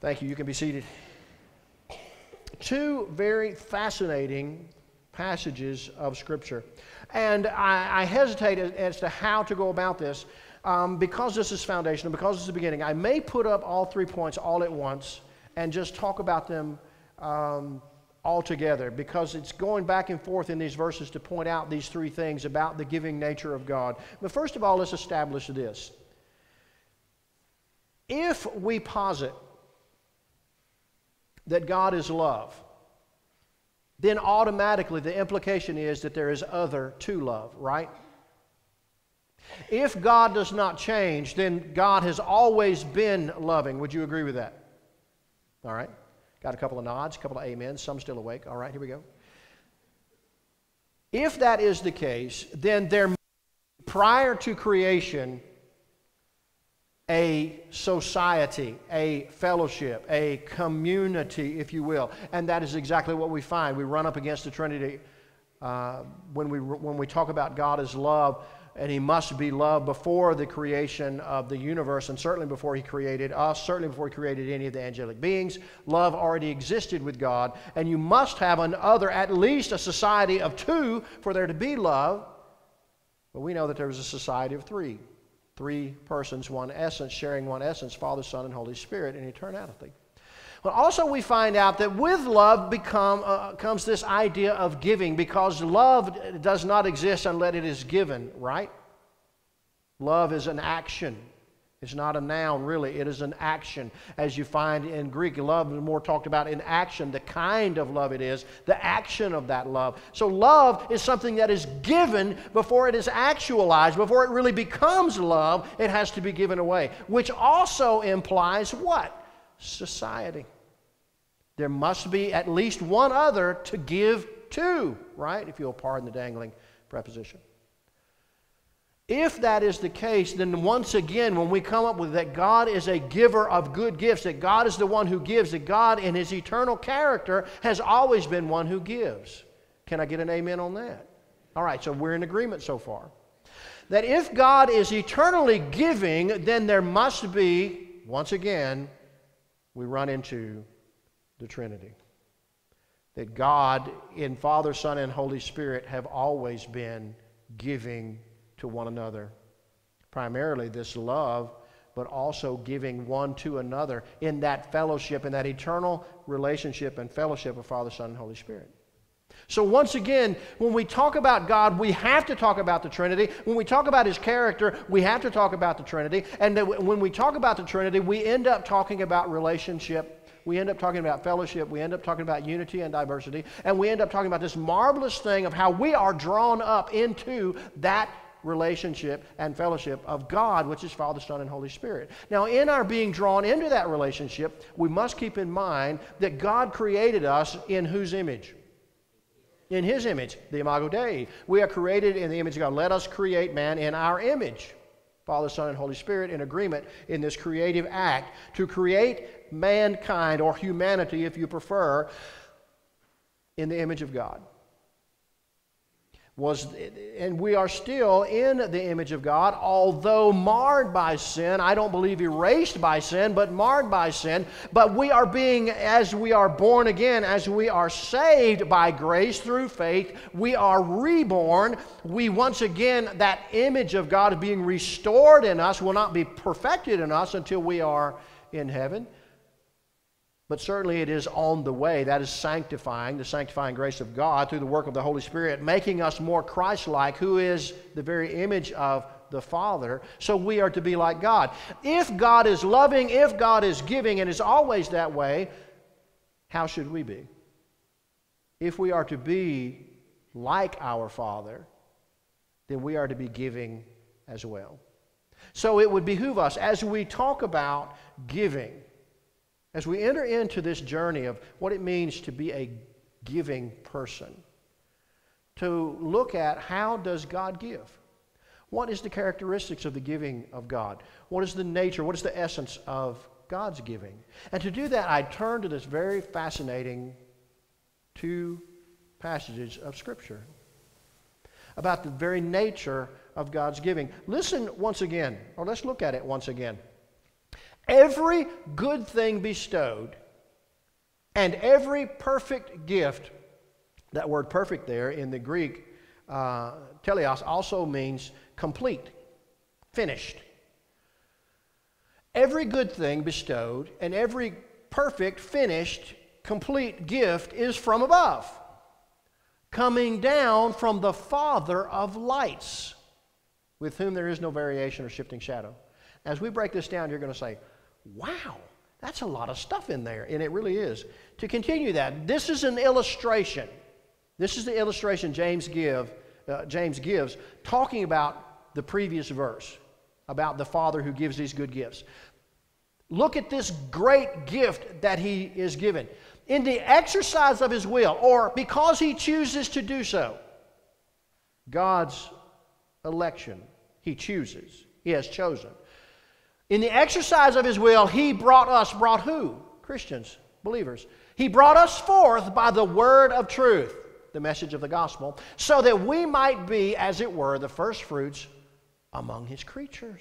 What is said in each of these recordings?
Thank you. You can be seated. Two very fascinating passages of Scripture. And I hesitate as to how to go about this because this is foundational, because this is the beginning. I may put up all 3 points all at once and just talk about them all together, because it's going back and forth in these verses to point out these three things about the giving nature of God. But first of all, let's establish this. If we posit that God is love, then automatically the implication is that there is other to love, right? If God does not change, then God has always been loving. Would you agree with that? All right. Got a couple of nods, a couple of amens, some still awake. All right, here we go. If that is the case, then there, prior to creation, a society, a fellowship, a community, if you will. And that is exactly what we find. We run up against the Trinity when we talk about God as love, and He must be love before the creation of the universe, and certainly before He created us, certainly before He created any of the angelic beings. Love already existed with God, and you must have another, at least a society of two, for there to be love. But we know that there was a society of three. Three persons, one essence, sharing one essence, Father, Son, and Holy Spirit in eternity. But also we find out that with love comes this idea of giving, because love does not exist unless it is given, right? Love is an action. It's not a noun, really. It is an action. As you find in Greek, love is more talked about in action, the kind of love it is, the action of that love. So love is something that is given before it is actualized. Before it really becomes love, it has to be given away, which also implies what? Society. There must be at least one other to give to, right? If you'll pardon the dangling preposition. If that is the case, then once again, when we come up with that God is a giver of good gifts, that God is the one who gives, that God in His eternal character has always been one who gives. Can I get an amen on that? All right, so we're in agreement so far. That if God is eternally giving, then there must be, once again, we run into the Trinity. That God in Father, Son, and Holy Spirit have always been giving to one another. Primarily this love, but also giving one to another in that fellowship, in that eternal relationship and fellowship of Father, Son, and Holy Spirit. So once again, when we talk about God, we have to talk about the Trinity. When we talk about His character, we have to talk about the Trinity. And when we talk about the Trinity, we end up talking about relationship. We end up talking about fellowship. We end up talking about unity and diversity. And we end up talking about this marvelous thing of how we are drawn up into that relationship and fellowship of God, which is Father, Son, and Holy Spirit. Now, in our being drawn into that relationship, we must keep in mind that God created us in whose image? In His image, the Imago Dei. We are created in the image of God. Let us create man in our image. Father, Son, and Holy Spirit in agreement in this creative act to create mankind, or humanity if you prefer, in the image of God. And we are still in the image of God, although marred by sin. I don't believe erased by sin, but marred by sin. But we are being, as we are born again, as we are saved by grace through faith, we are reborn. We once again, that image of God is being restored in us, will not be perfected in us until we are in heaven. But certainly it is on the way. That is sanctifying, the sanctifying grace of God through the work of the Holy Spirit, making us more Christ-like, who is the very image of the Father. So we are to be like God. If God is loving, if God is giving, and is always that way, how should we be? If we are to be like our Father, then we are to be giving as well. So it would behoove us, as we talk about giving, as we enter into this journey of what it means to be a giving person, to look at how does God give? What is the characteristics of the giving of God? What is the nature, what is the essence of God's giving? And to do that, I turn to this very fascinating two passages of Scripture about the very nature of God's giving. Listen once again, or let's look at it once again. Every good thing bestowed and every perfect gift, that word perfect there in the Greek, teleos, also means complete, finished. Every good thing bestowed and every perfect, finished, complete gift is from above, coming down from the Father of lights, with whom there is no variation or shifting shadow. As we break this down, you're going to say, wow, that's a lot of stuff in there, and it really is. To continue that, this is an illustration. This is the illustration James gives, talking about the previous verse, about the Father who gives these good gifts. Look at this great gift that he is given. In the exercise of his will, or because he chooses to do so, God's election, he chooses, he has chosen. In the exercise of his will, he brought who? Christians, believers. He brought us forth by the word of truth, the message of the gospel, so that we might be, as it were, the first fruits among his creatures.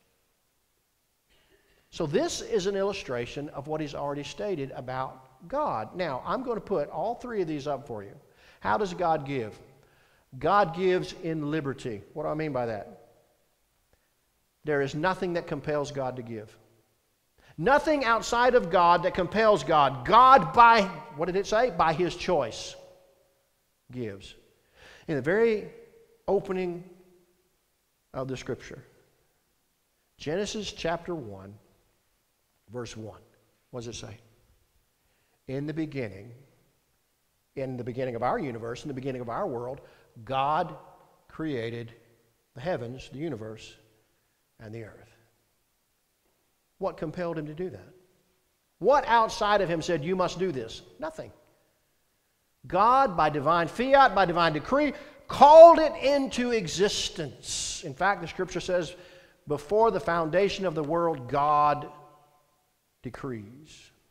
So this is an illustration of what he's already stated about God. Now, I'm going to put all three of these up for you. How does God give? God gives in liberty. What do I mean by that? There is nothing that compels God to give. Nothing outside of God that compels God. God, by, what did it say? By his choice, gives. In the very opening of the Scripture, Genesis chapter 1, verse 1. What does it say? In the beginning of our universe, in the beginning of our world, God created the heavens, the universe, and the earth. What compelled him to do that? What outside of him said, you must do this? Nothing. God, by divine fiat, by divine decree, called it into existence. In fact, the Scripture says, before the foundation of the world, God decrees.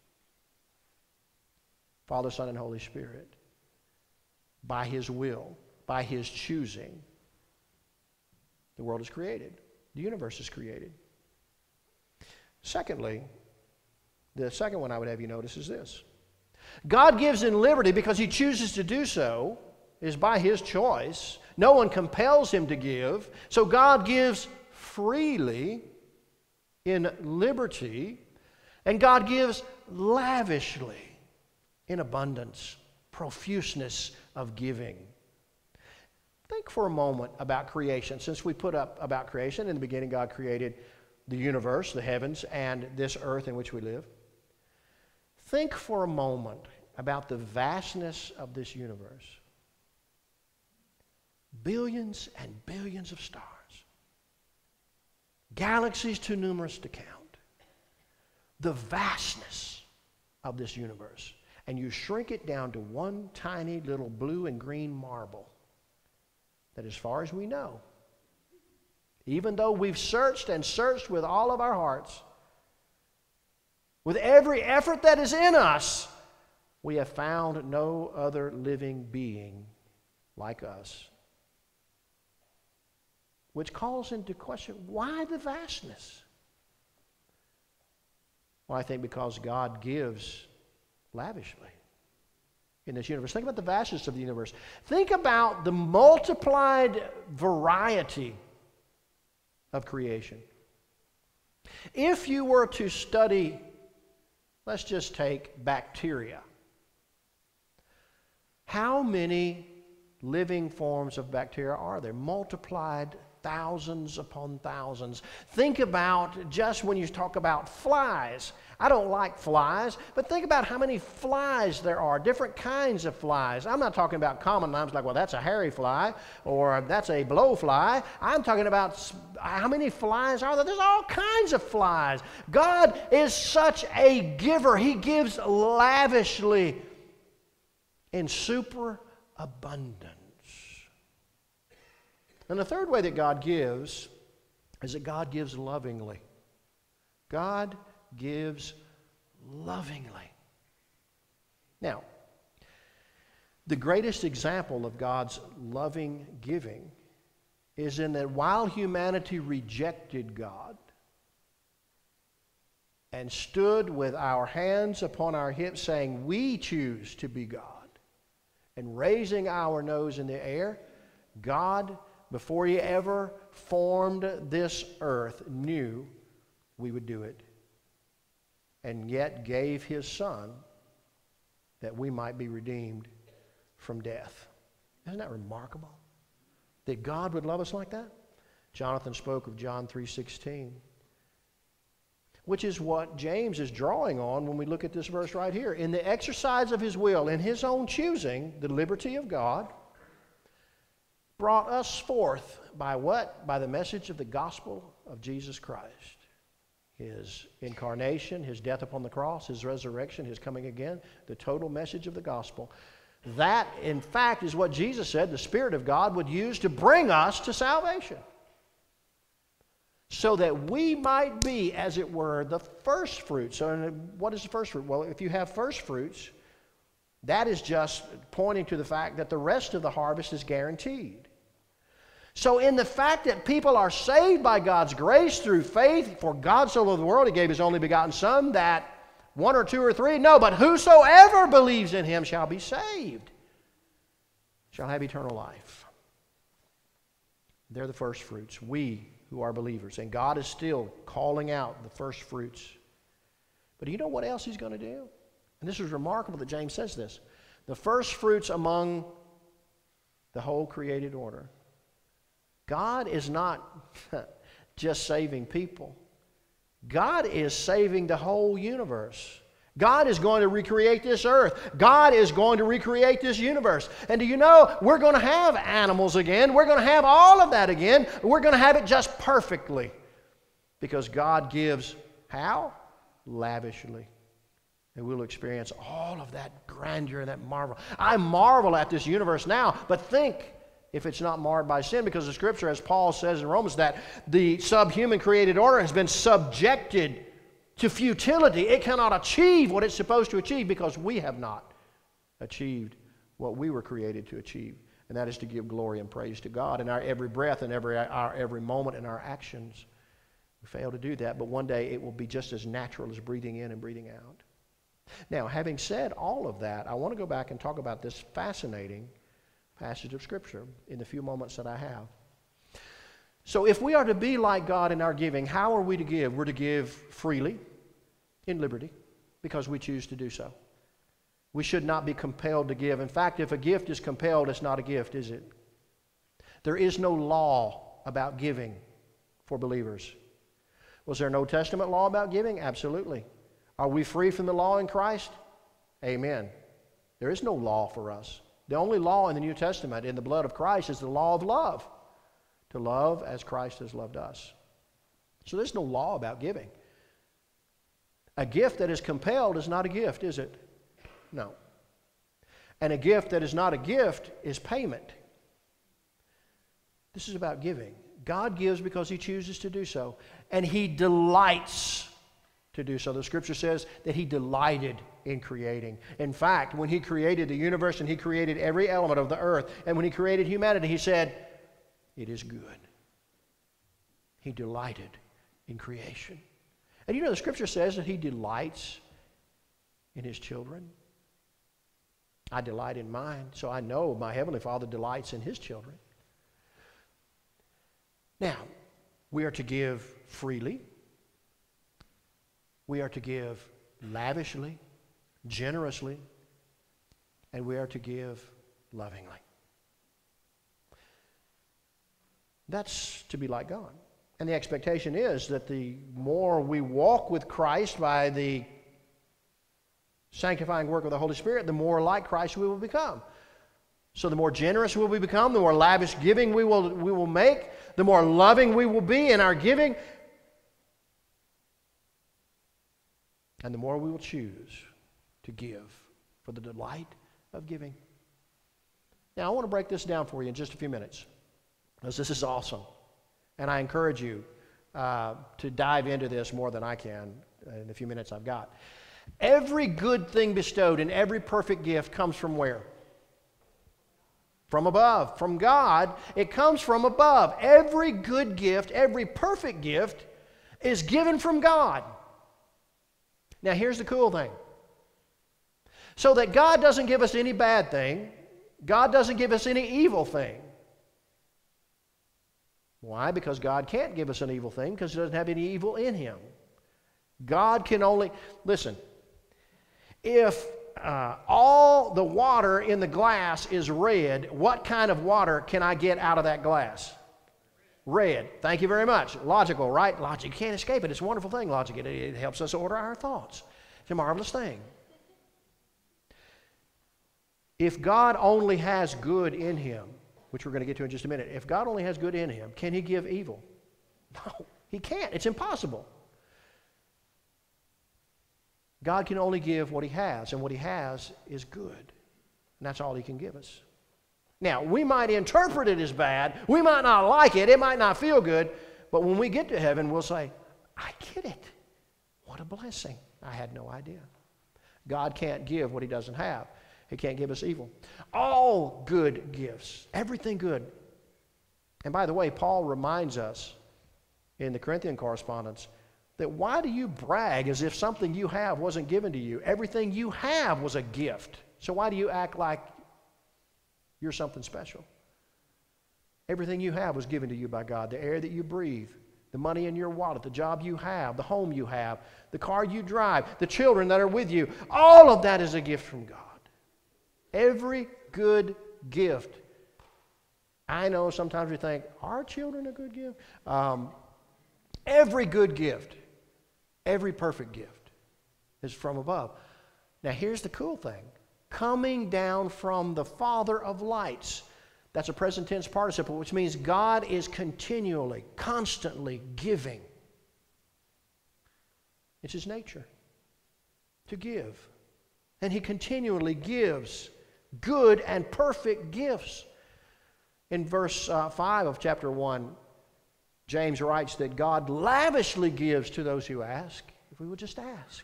Father, Son, and Holy Spirit, by his will, by his choosing, the world is created. The universe is created. Secondly, the second one I would have you notice is this. God gives in liberty because he chooses to do so. It is by his choice. No one compels him to give. So God gives freely in liberty, and God gives lavishly in abundance, profuseness of giving. Think for a moment about creation. Since we put up about creation, in the beginning God created the universe, the heavens, and this earth in which we live. Think for a moment about the vastness of this universe. Billions and billions of stars. Galaxies too numerous to count. The vastness of this universe. And you shrink it down to one tiny little blue and green marble. That as far as we know, even though we've searched and searched with all of our hearts, with every effort that is in us, we have found no other living being like us. Which calls into question, why the vastness? Well, I think because God gives lavishly in this universe. Think about the vastness of the universe. Think about the multiplied variety of creation. If you were to study, let's just take bacteria. How many living forms of bacteria are there? Multiplied thousands upon thousands. Think about just when you talk about flies. I don't like flies, but think about how many flies there are, different kinds of flies. I'm not talking about common names like, well, that's a hairy fly or that's a blowfly. I'm talking about how many flies are there. There's all kinds of flies. God is such a giver. He gives lavishly in superabundance. And the third way that God gives is that God gives lovingly. God gives lovingly. Now, the greatest example of God's loving giving is in that while humanity rejected God, and stood with our hands upon our hips, saying, we choose to be God, and raising our nose in the air, God, before He ever formed this earth, knew we would do it, and yet gave His Son that we might be redeemed from death. Isn't that remarkable? That God would love us like that? Jonathan spoke of John 3:16, which is what James is drawing on when we look at this verse right here. In the exercise of His will, in His own choosing, the liberty of God brought us forth by what? By the message of the gospel of Jesus Christ. His incarnation, His death upon the cross, His resurrection, His coming again, the total message of the gospel. That, in fact, is what Jesus said the Spirit of God would use to bring us to salvation. So that we might be, as it were, the first fruits. So what is the first fruit? Well, if you have first fruits, that is just pointing to the fact that the rest of the harvest is guaranteed. So in the fact that people are saved by God's grace through faith, for God so loved the world, He gave His only begotten Son, that one or two or three, no, but whosoever believes in Him shall be saved, shall have eternal life. They're the first fruits, we who are believers. And God is still calling out the first fruits. But do you know what else He's going to do? And this is remarkable that James says this. The first fruits among the whole created order. God is not just saving people. God is saving the whole universe. God is going to recreate this earth. God is going to recreate this universe. And do you know, we're going to have animals again. We're going to have all of that again. We're going to have it just perfectly. Because God gives how? Lavishly. And we'll experience all of that grandeur and that marvel. I marvel at this universe now, but think if it's not marred by sin, because the Scripture, as Paul says in Romans, that the subhuman created order has been subjected to futility. It cannot achieve what it's supposed to achieve because we have not achieved what we were created to achieve, and that is to give glory and praise to God in our every breath and our every moment in our actions. We fail to do that, but one day it will be just as natural as breathing in and breathing out. Now, having said all of that, I want to go back and talk about this fascinating passage of Scripture in the few moments that I have. So if we are to be like God in our giving, how are we to give? We're to give freely, in liberty, because we choose to do so. We should not be compelled to give. In fact, if a gift is compelled, it's not a gift, is it? There is no law about giving for believers. Was there no Old Testament law about giving? Absolutely. Are we free from the law in Christ? Amen. There is no law for us. The only law in the New Testament in the blood of Christ is the law of love. To love as Christ has loved us. So there's no law about giving. A gift that is compelled is not a gift, is it? No. And a gift that is not a gift is payment. This is about giving. God gives because He chooses to do so. And He delights to do so. The Scripture says that He delighted in creating. In fact, when He created the universe and He created every element of the earth, and when He created humanity, He said, it is good. He delighted in creation. And you know, the Scripture says that He delights in His children. I delight in mine, so I know my Heavenly Father delights in His children. Now, we are to give freely. We are to give lavishly, generously, and we are to give lovingly. That's to be like God. And the expectation is that the more we walk with Christ by the sanctifying work of the Holy Spirit, the more like Christ we will become. So the more generous we will become, the more lavish giving we will make, the more loving we will be in our giving, and the more we will choose to give for the delight of giving. Now, I want to break this down for you in just a few minutes, because this is awesome. And I encourage you to dive into this more than I can in the few minutes I've got. Every good thing bestowed and every perfect gift comes from where? From above. From God. It comes from above. Every good gift, every perfect gift is given from God. Now, here's the cool thing. So that God doesn't give us any bad thing, God doesn't give us any evil thing. Why? Because God can't give us an evil thing because He doesn't have any evil in Him. God can only, listen, if all the water in the glass is red, what kind of water can I get out of that glass? Red. Thank you very much. Logical, right? Logic. You can't escape it. It's a wonderful thing, logic. It helps us order our thoughts. It's a marvelous thing. If God only has good in Him, which we're going to get to in just a minute, if God only has good in Him, can He give evil? No, He can't. It's impossible. God can only give what He has, and what He has is good. And that's all He can give us. Now, we might interpret it as bad. We might not like it. It might not feel good. But when we get to heaven, we'll say, I get it. What a blessing. I had no idea. God can't give what He doesn't have. He can't give us evil. All good gifts. Everything good. And by the way, Paul reminds us in the Corinthian correspondence that why do you brag as if something you have wasn't given to you? Everything you have was a gift. So why do you act like you're something special? Everything you have was given to you by God. The air that you breathe, the money in your wallet, the job you have, the home you have, the car you drive, the children that are with you, all of that is a gift from God. Every good gift. I know sometimes we think, are children a good gift? Every good gift, every perfect gift is from above. Now here's the cool thing. Coming down from the Father of lights. That's a present tense participle, which means God is continually, constantly giving. It's His nature to give. And He continually gives good and perfect gifts. In verse 5 of chapter 1, James writes that God lavishly gives to those who ask, if we would just ask.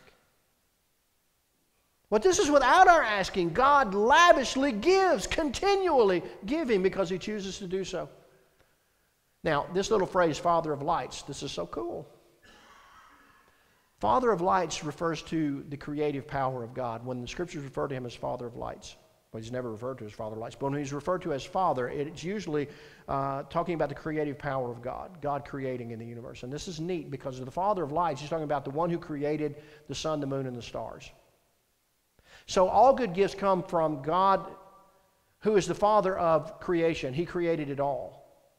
But this is without our asking. God lavishly gives, continually giving because He chooses to do so. Now, this little phrase, Father of lights, this is so cool. Father of lights refers to the creative power of God. When the Scriptures refer to Him as Father of lights, well, He's never referred to as Father of lights, but when He's referred to as Father, it's usually talking about the creative power of God, God creating in the universe. And this is neat because the Father of lights, He's talking about the one who created the sun, the moon, and the stars. So all good gifts come from God, who is the Father of creation. He created it all.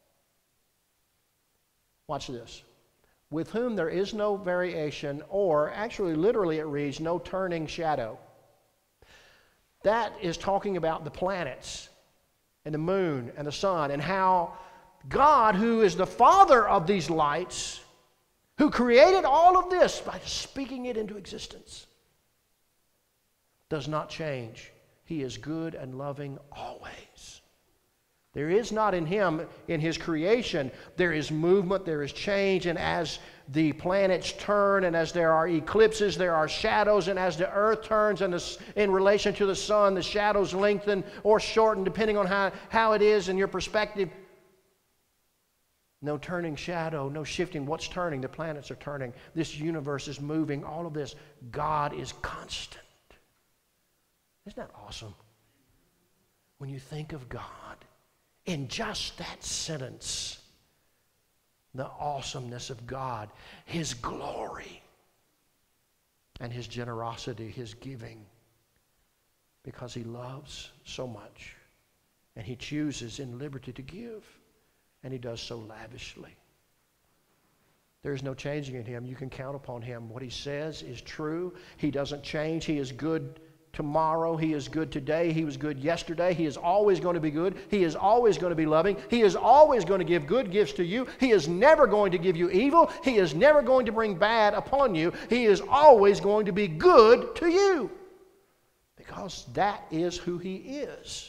Watch this. With whom there is no variation, or actually literally it reads, no turning shadow. That is talking about the planets and the moon and the sun and how God, who is the Father of these lights, who created all of this by speaking it into existence, does not change. He is good and loving always. There is not in Him, in His creation, there is movement, there is change, and as the planets turn, and as there are eclipses, there are shadows, and as the earth turns and in relation to the sun, the shadows lengthen or shorten depending on how it is in your perspective. No turning shadow, no shifting. What's turning? The planets are turning. This universe is moving. All of this. God is constant. Isn't that awesome? When you think of God, in just that sentence, the awesomeness of God, His glory, and His generosity, His giving, because He loves so much, and He chooses in liberty to give, and He does so lavishly. There is no changing in Him. You can count upon Him. What He says is true. He doesn't change. He is good tomorrow. He is good today. He was good yesterday. He is always going to be good. He is always going to be loving. He is always going to give good gifts to you. He is never going to give you evil. He is never going to bring bad upon you. He is always going to be good to you because that is who He is.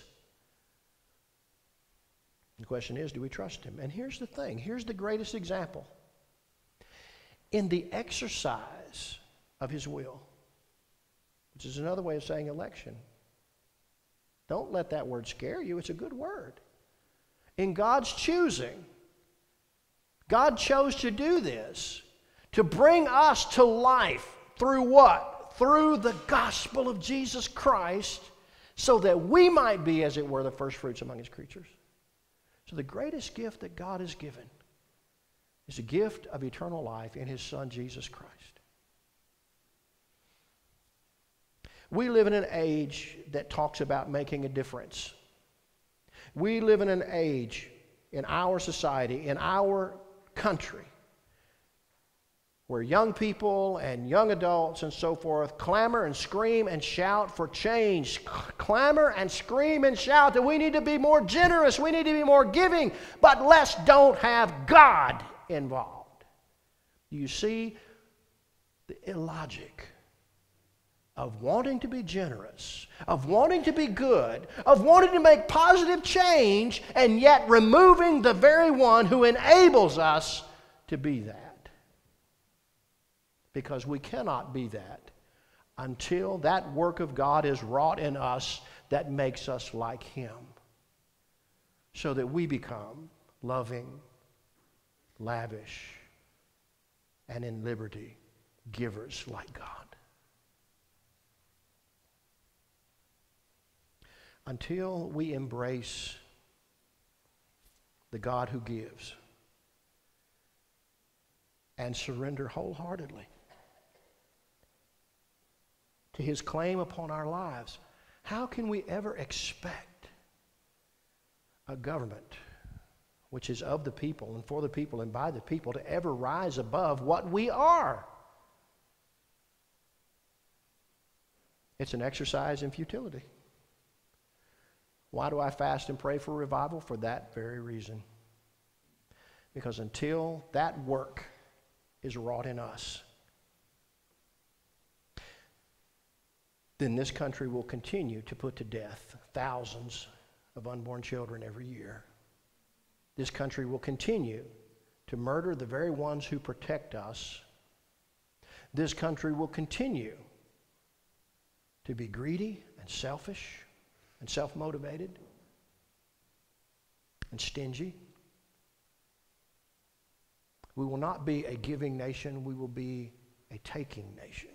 The question is, do we trust Him? And here's the thing. Here's the greatest example. In the exercise of His will, which is another way of saying election. Don't let that word scare you. It's a good word. In God's choosing, God chose to do this, to bring us to life through what? through the gospel of Jesus Christ, so that we might be, as it were, the first fruits among his creatures. So the greatest gift that God has given is a gift of eternal life in his Son, Jesus Christ. We live in an age that talks about making a difference. We live in an age in our society, in our country, where young people and young adults and so forth clamor and scream and shout for change. Clamor and scream and shout that we need to be more generous, we need to be more giving, but let's don't have God involved. You see the illogic of wanting to be generous, of wanting to be good, of wanting to make positive change, and yet removing the very one who enables us to be that. Because we cannot be that until that work of God is wrought in us that makes us like him, so that we become loving, lavish, and in liberty givers like God. Until we embrace the God who gives and surrender wholeheartedly to his claim upon our lives, how can we ever expect a government which is of the people and for the people and by the people to ever rise above what we are? It's an exercise in futility. Why do I fast and pray for revival? For that very reason. Because until that work is wrought in us, then this country will continue to put to death thousands of unborn children every year. This country will continue to murder the very ones who protect us. This country will continue to be greedy and selfish and self-motivated and stingy. We will not be a giving nation, we will be a taking nation.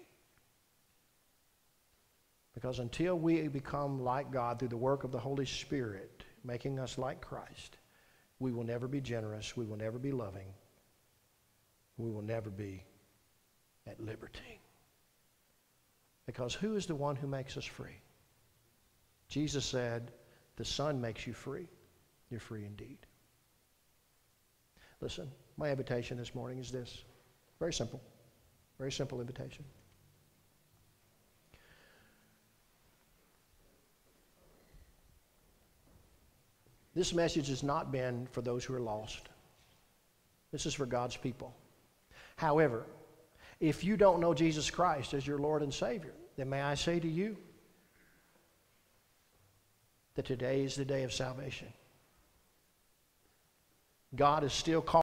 Because until we become like God through the work of the Holy Spirit, making us like Christ, we will never be generous, we will never be loving, we will never be at liberty. Because who is the one who makes us free? Jesus said, the Son makes you free. You're free indeed. Listen, my invitation this morning is this. Very simple. Very simple invitation. This message has not been for those who are lost. This is for God's people. However, if you don't know Jesus Christ as your Lord and Savior, then may I say to you that today is the day of salvation. God is still calling.